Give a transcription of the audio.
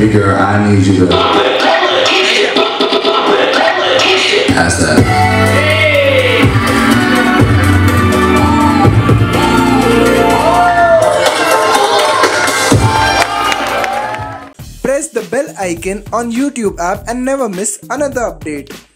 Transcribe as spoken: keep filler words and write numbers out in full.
speaker, I need you to pass that. Press the bell icon on YouTube app and never miss another update.